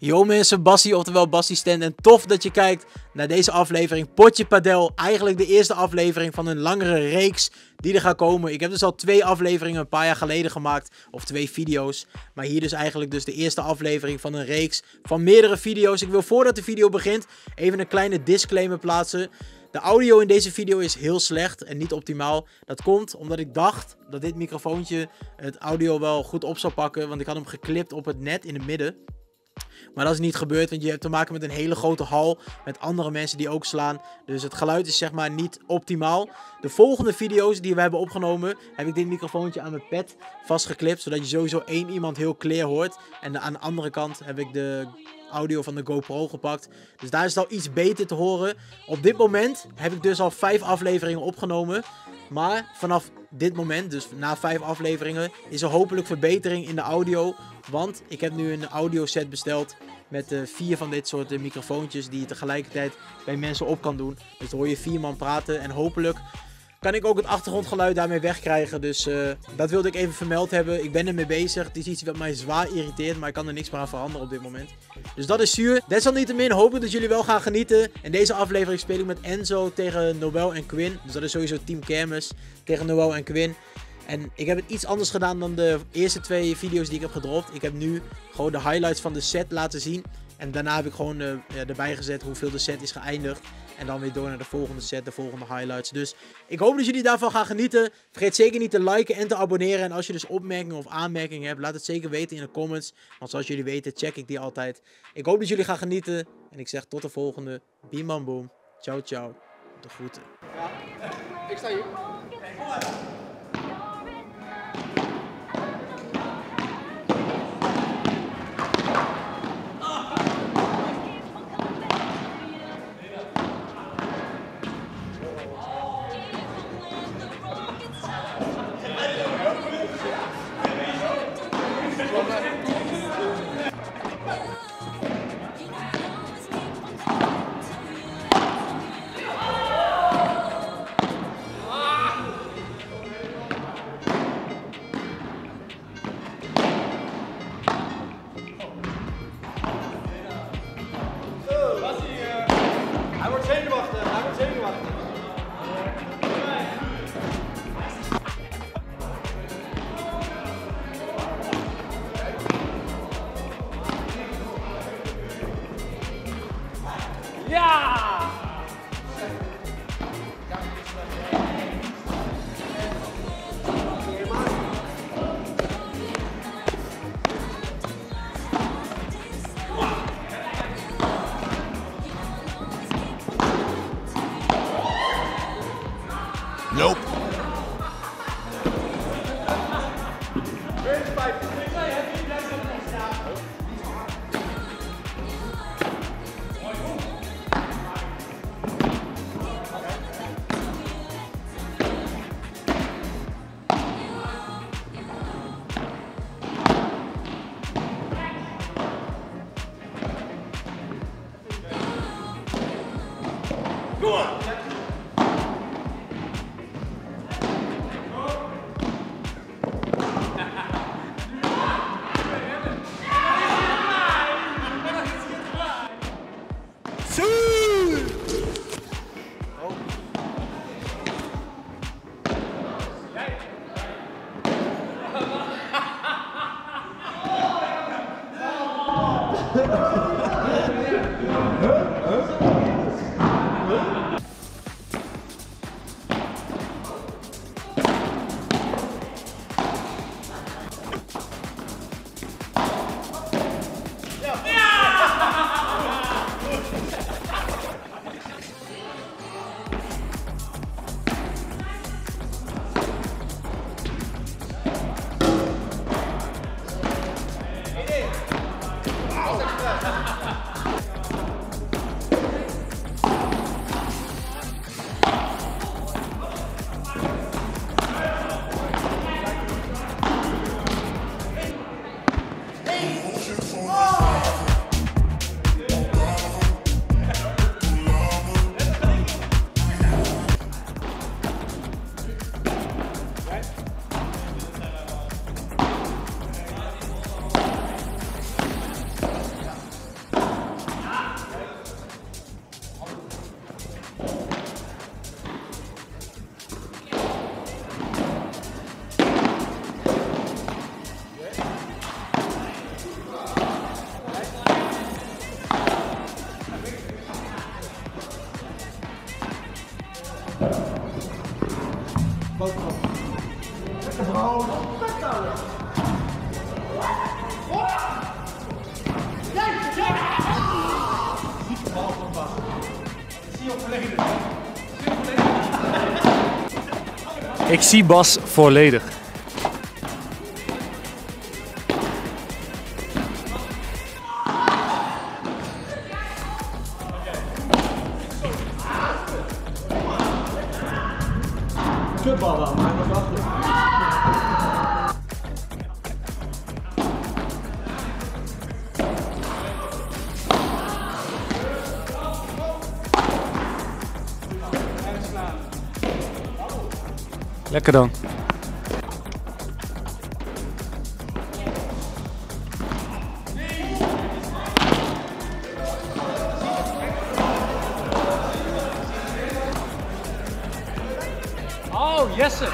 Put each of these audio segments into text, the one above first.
Yo mensen, Bassie, oftewel Bassie Stand, en tof dat je kijkt naar deze aflevering Potje Padel. Eigenlijk de eerste aflevering van een langere reeks die er gaat komen. Ik heb dus al 2 afleveringen een paar jaar geleden gemaakt, of 2 video's. Maar hier dus eigenlijk dus de eerste aflevering van een reeks van meerdere video's. Ik wil voordat de video begint even een kleine disclaimer plaatsen. De audio in deze video is heel slecht en niet optimaal. Dat komt omdat ik dacht dat dit microfoontje het audio wel goed op zou pakken, want ik had hem geklipt op het net in het midden. Maar dat is niet gebeurd, want je hebt te maken met een hele grote hal met andere mensen die ook slaan. Dus het geluid is zeg maar niet optimaal. De volgende video's die we hebben opgenomen, heb ik dit microfoontje aan mijn pet vastgeklipt. Zodat je sowieso 1 iemand heel clear hoort. En aan de andere kant heb ik de audio van de GoPro gepakt. Dus daar is het al iets beter te horen. Op dit moment heb ik dus al 5 afleveringen opgenomen. Maar vanaf dit moment, dus na 5 afleveringen, is er hopelijk verbetering in de audio. Want ik heb nu een audio set besteld met 4 van dit soort microfoontjes die je tegelijkertijd bij mensen op kan doen. Dus dan hoor je 4 man praten en hopelijk kan ik ook het achtergrondgeluid daarmee wegkrijgen. Dus dat wilde ik even vermeld hebben. Ik ben ermee bezig. Het is iets wat mij zwaar irriteert, maar ik kan er niks meer aan veranderen op dit moment. Dus dat is zuur. Desalniettemin hoop ik dat jullie wel gaan genieten. In deze aflevering speel ik met Enzo tegen Noël en Quinn. Dus dat is sowieso Team Kermis tegen Noël en Quinn. En ik heb het iets anders gedaan dan de eerste 2 video's die ik heb gedropt. Ik heb nu gewoon de highlights van de set laten zien. En daarna heb ik gewoon erbij gezet hoeveel de set is geëindigd. En dan weer door naar de volgende set, de volgende highlights. Dus ik hoop dat jullie daarvan gaan genieten. Vergeet zeker niet te liken en te abonneren. En als je dus opmerkingen of aanmerkingen hebt, laat het zeker weten in de comments. Want zoals jullie weten, check ik die altijd. Ik hoop dat jullie gaan genieten. En ik zeg tot de volgende. Biem bam boom. Ciao ciao. De groeten. Ja, ik sta hier. Nope. Go on. Ik zie Bas volledig. Kutbal wel, maar dat was goed. Lekker dan. Oh, Jesse!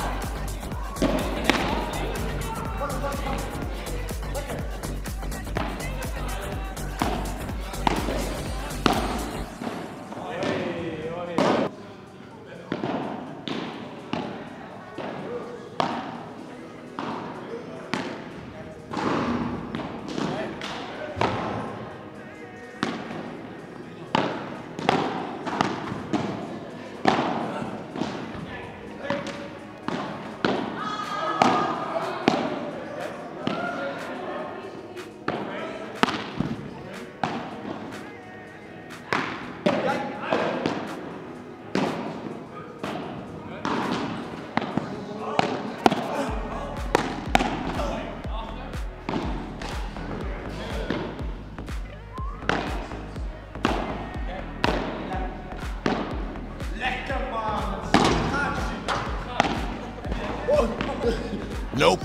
Nope.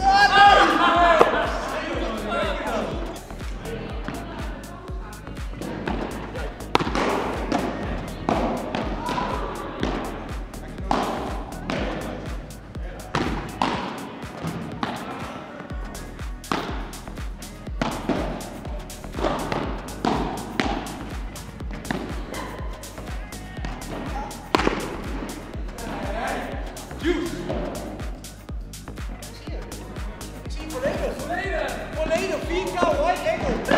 Volledig, 4K, right angle.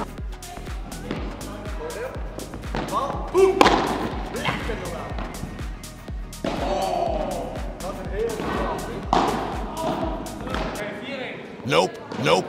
Bal, boem. Lekker normaal. Oh, wat een heel goed. Nope. Nope.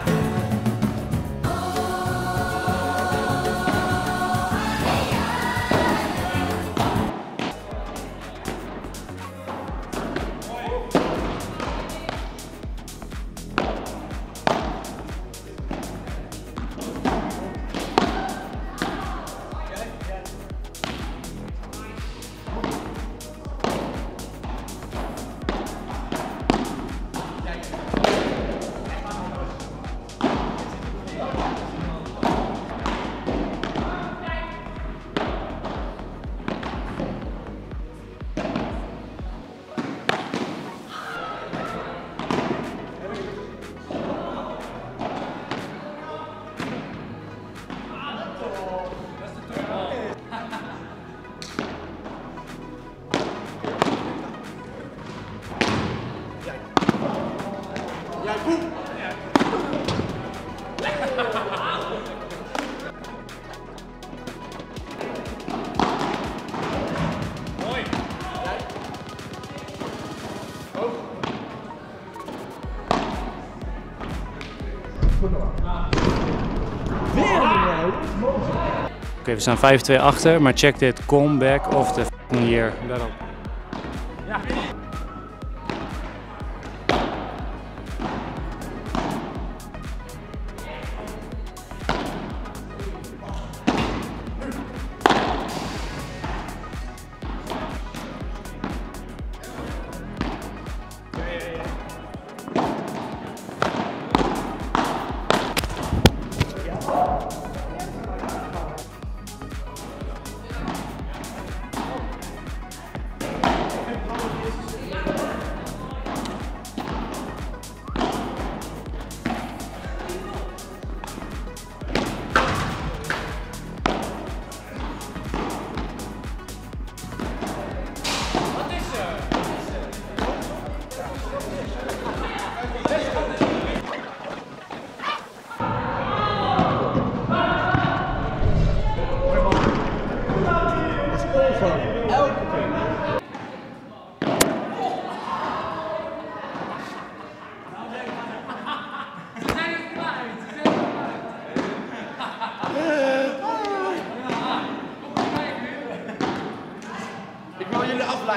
Ja, boem. Mooi. Oké, we staan 5-2 achter, maar check dit comeback of the fucking year. Daarop. Ja.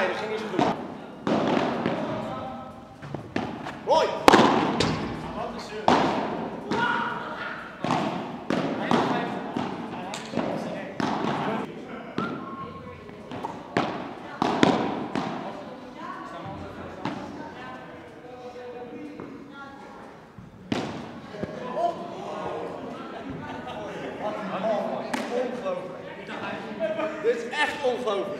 dat ging niet zo goed. Mooi! Dit is echt ongelooflijk.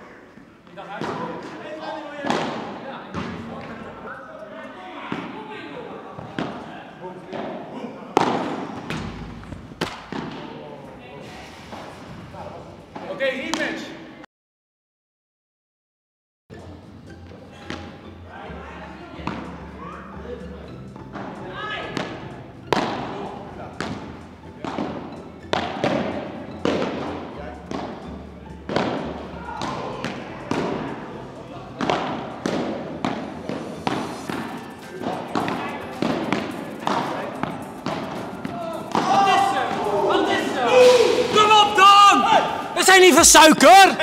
Oké, rematch. We zijn niet van suiker!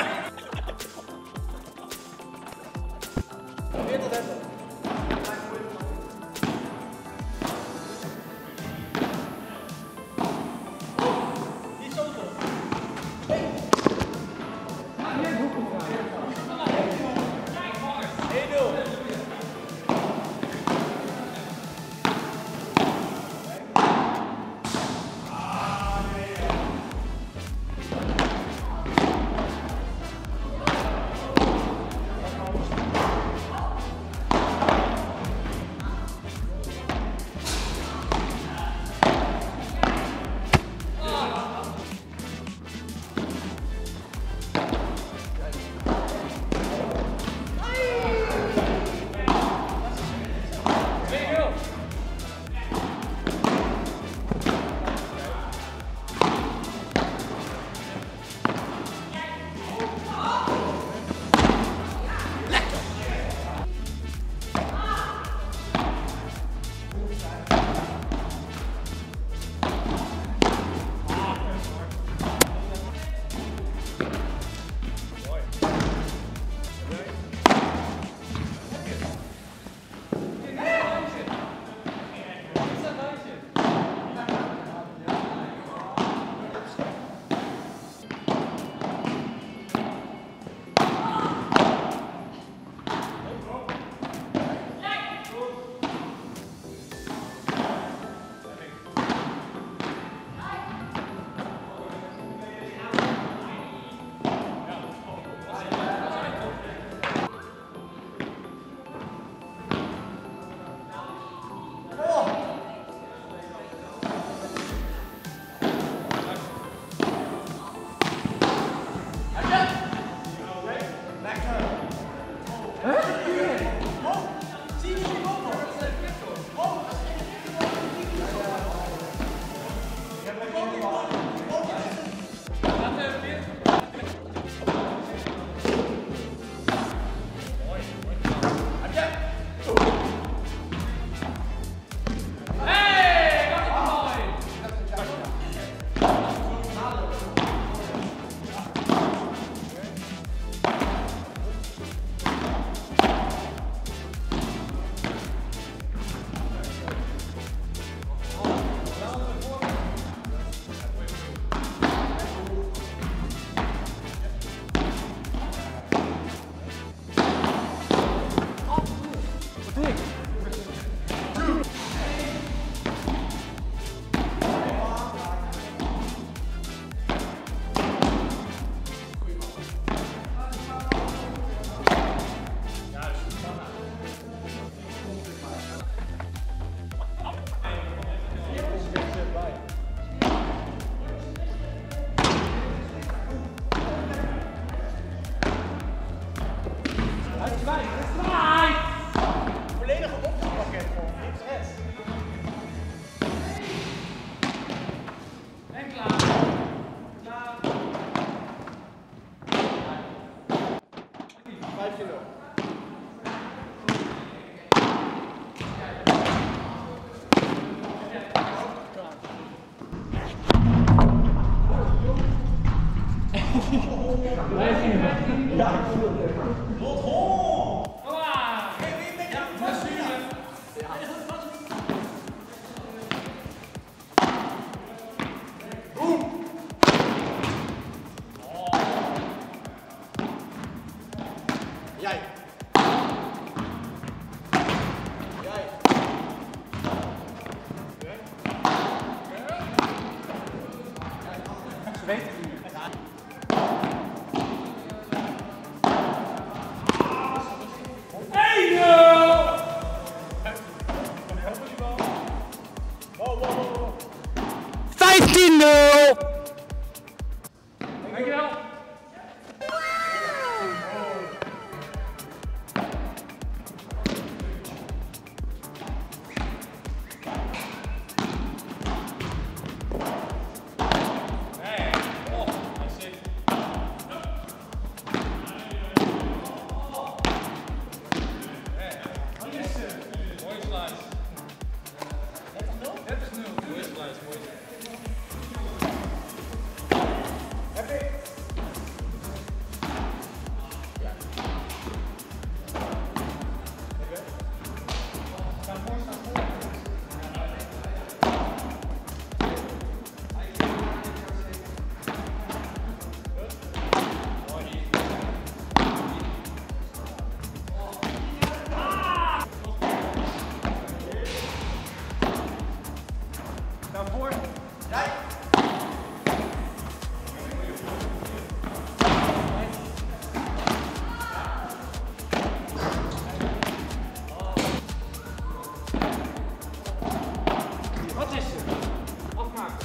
Ja, ik voel het. Jij. Jij. Ze weten het niet. Wow, wow, wow, wow. 15-0! Dankjewel. Daarvoor. Jij. Wat is er? Afmaken.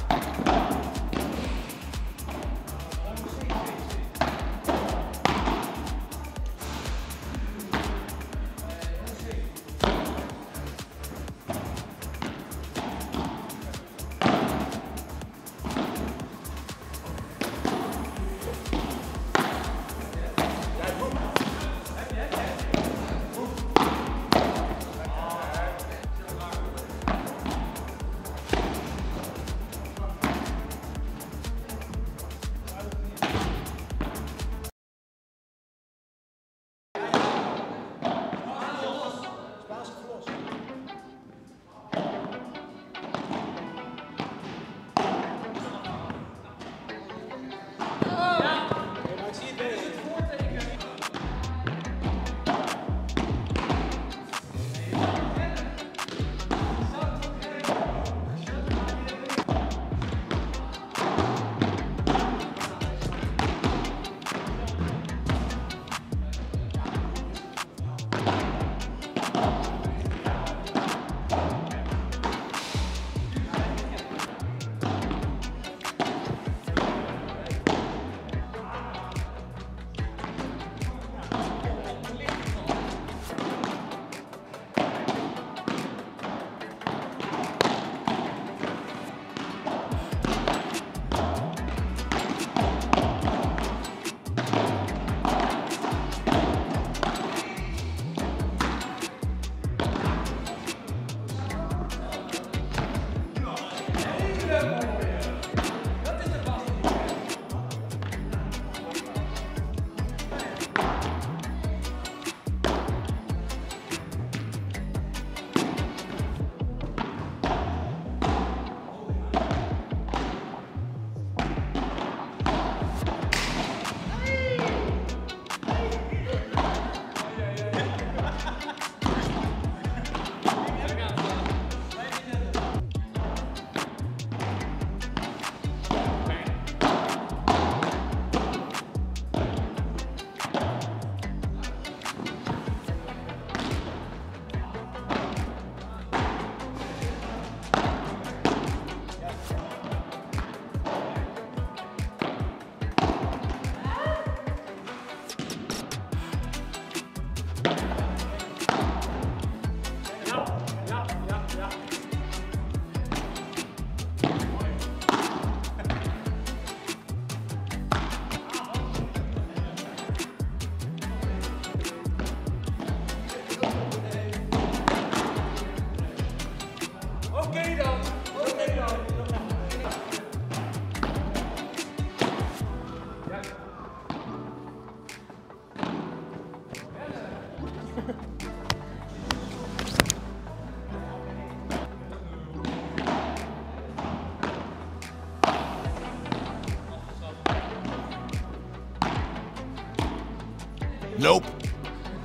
Nope.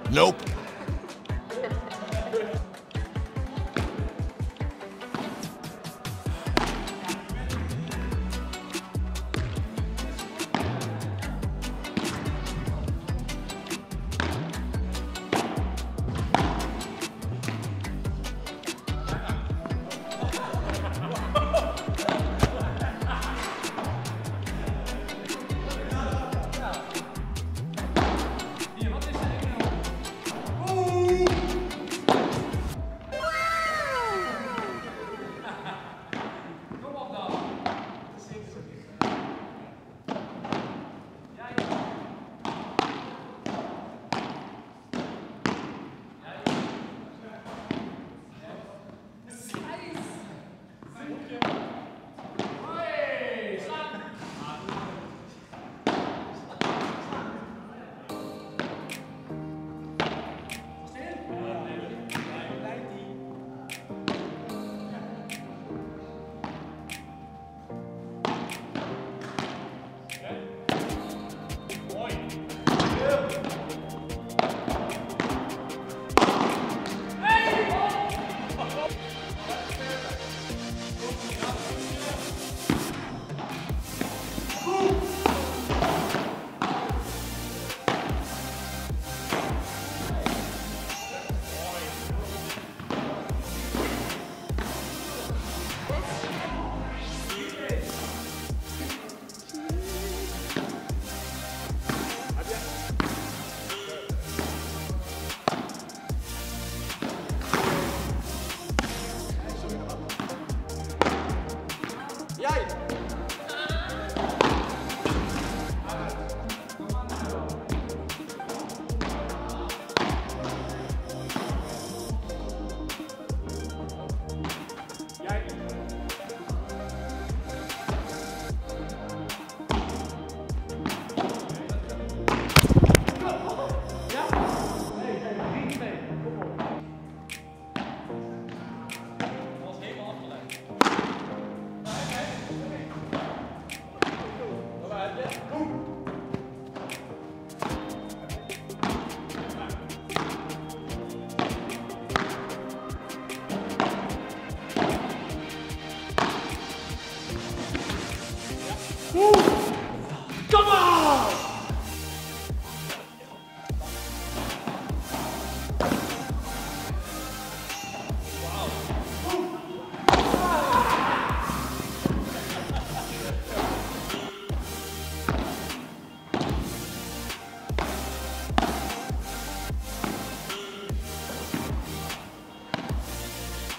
Nope.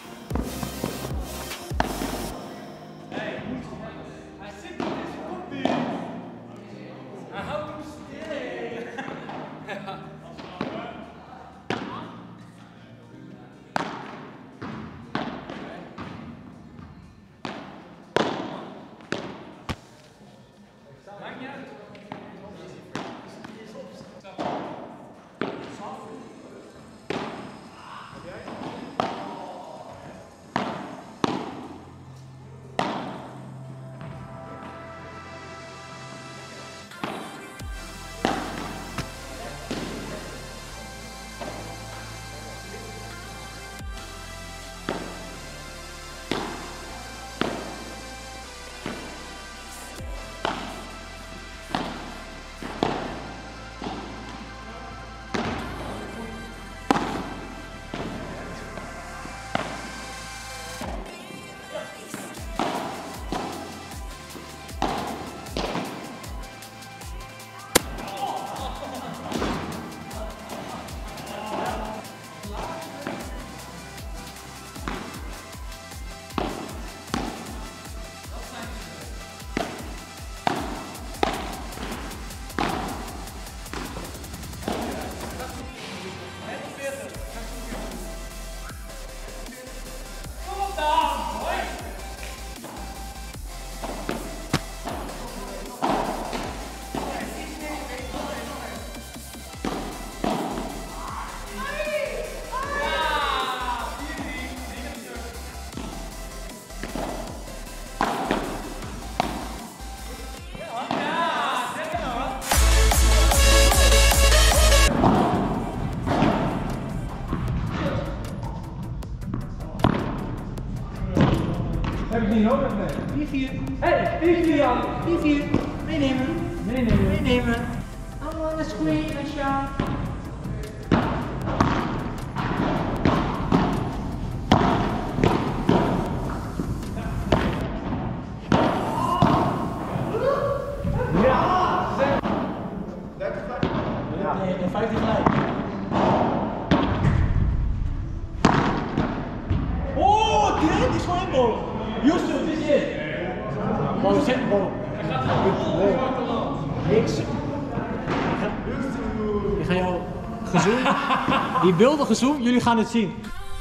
Hij zit in deze kopie. niet nodig, nee. 4-4. Hé, 4-4 Jan. 4-4. Meenemen. Meenemen. Allemaal een screen, Sjaak. Nee, 15 gelijk. Oh, dit is gewoon inbal. Yusuf, dit is het. Bal, zet de bal. Niks. Ik ga jou gezoomd. Die beelden gezoomd, jullie gaan het zien.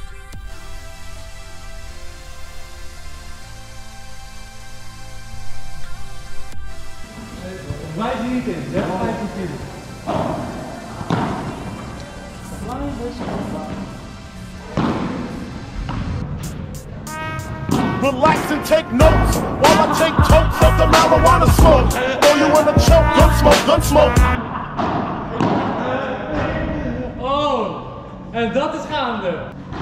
Wij zien niet in. Ja, 15. Relax and take notes while I take totes of the marijuana smoke. Throw you in a choke, gun smoke, gun smoke. Oh, en dat is gaande.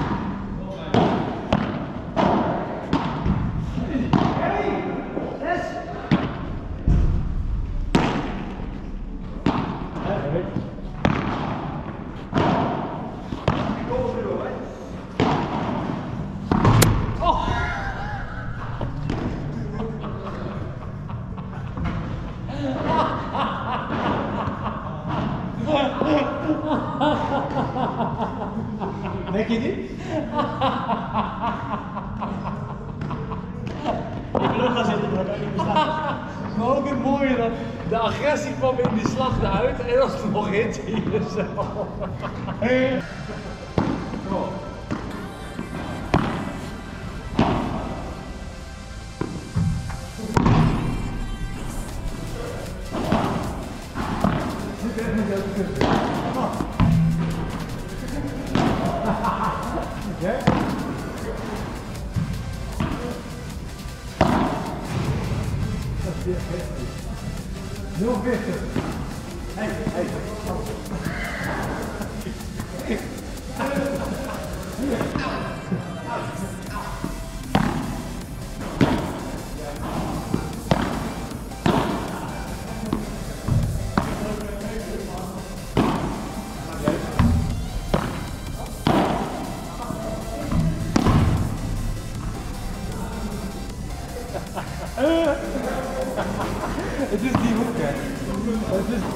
Denk je niet? Ik wil ook gaan zitten, maar dat kan niet bestaan. Maar ook het mooie dat de agressie kwam in die slag eruit en dat is nog hit hier zo. Heel wichtig. Het is die hoek, hè. Het is...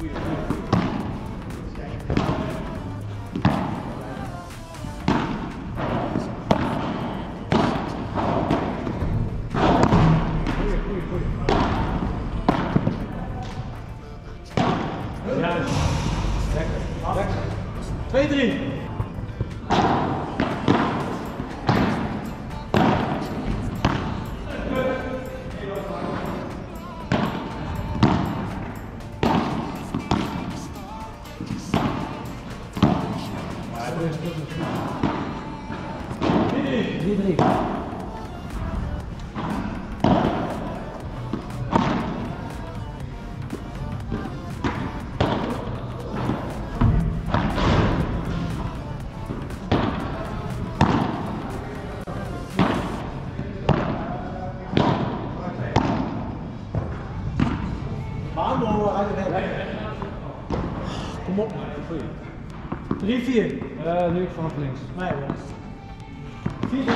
Juist. Lekker. Lekker. 2-3. Kom op. 3-4. Nu vanaf links. Nee, hoor. 4-3.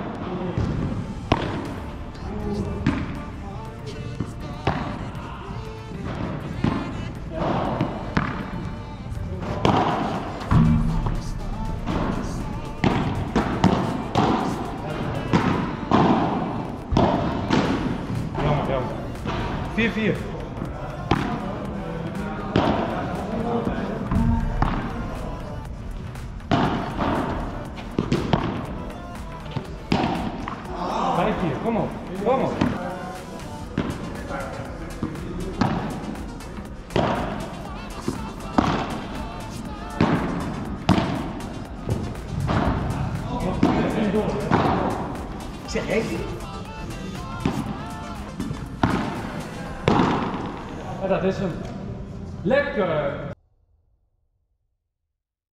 Jammer. 4-4. Kom op, kom op. Zeg, hé. Ja, dat is hem. Lekker.